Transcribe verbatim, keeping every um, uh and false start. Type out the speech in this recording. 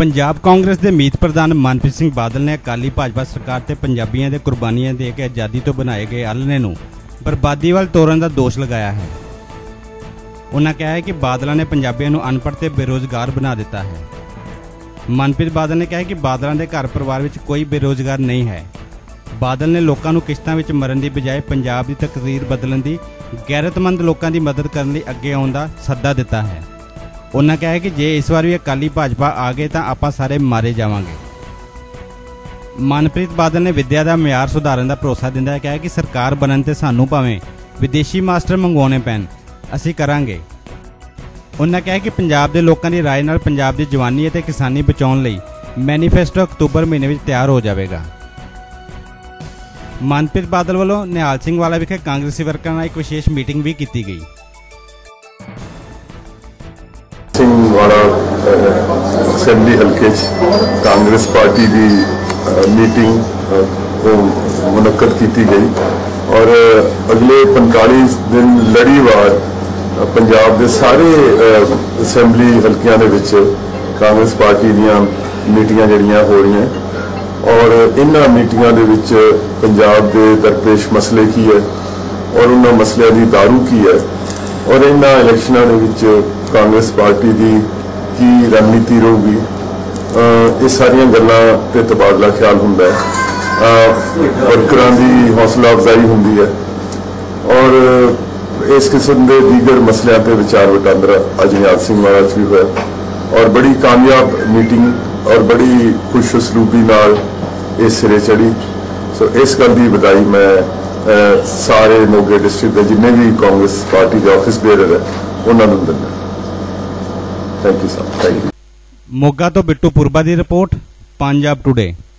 पंजाब कांग्रेस के मीत प्रधान मनप्रीत सिंह बादल ने अकाली भाजपा सरकार ते पंजाबियों के कुर्बानियां दे के आज़ादी तो बनाए गए आलने नूं बर्बादी वाल तोरन का दोष लगाया है। उन्होंने कहा है कि बादलों ने पंजाबियों नूं अनपढ़ ते बेरोजगार बना दिता है। मनप्रीत बादल ने कहा कि बादलों के घर परिवार में कोई बेरोजगार नहीं है। बादल ने लोगों नूं किश्तां विच मरन की बजाय पंजाब की तकदीर बदलण की गैरतमंद लोगों की मदद करने लई अगे आउण दा सद्दा दिता है। उन्होंने कहा कि जे इस बार भी अकाली भाजपा आ गए तो आप सारे मारे जावांगे। मनप्रीत बादल ने विद्या का म्यार सुधारन का भरोसा दिंदा कहा कि सरकार बनन ते सानू भावें विदेशी मास्टर मंगवाने पैन असीं करांगे। उन्होंने कहा कि पंजाब के लोगों की राय नाल पंजाब की जवानी ते किसानी बचाउण लई मैनीफेस्टो अक्तूबर महीने में तैयार हो जाएगा। मनप्रीत बादल वालों निहाल सिंह वाला विखे कांग्रेसी वर्करां नाल एक विशेष मीटिंग भी की गई। वाला असैम्बली हल्के कांग्रेस पार्टी की मीटिंग मुनक्कद की गई और अगले पैंतालीस दिन लड़ीवार पंजाब के सारे असैम्बली हल्कियां दे विच कांग्रेस पार्टी दीयां मीटिंगां जड़ियां हो रही हैं और इन्हां मीटिंगां दे विच पंजाब के दरपेश मसले की है और उन्हां मसलियां दी दारू की है और इन्हां इलैक्शनां दे विच कांग्रेस पार्टी की की रणनीति रहूगी, ये सारिया गल्लां ते तबादला ख्याल हुंदा है, वर्करां की हौसला अफजाई हुंदी है और इस किस्म के दीगर मसलियां ते विचार वटांदरा अज निहाल सिंह वाला भी हुआ और बड़ी कामयाब मीटिंग और बड़ी खुश उसलूबी नाल इस सिरे चढ़ी। सो इस गल की बधाई मैं आ, सारे मोगे डिस्ट्रिक्ट के जिन्ने भी कांग्रेस पार्टी के ऑफिस बेयर है उन्होंने दिंदा। Thank you sir. Thank you. Moga तो बिट्टू पुरबा की रिपोर्ट, पंजाब टुडे।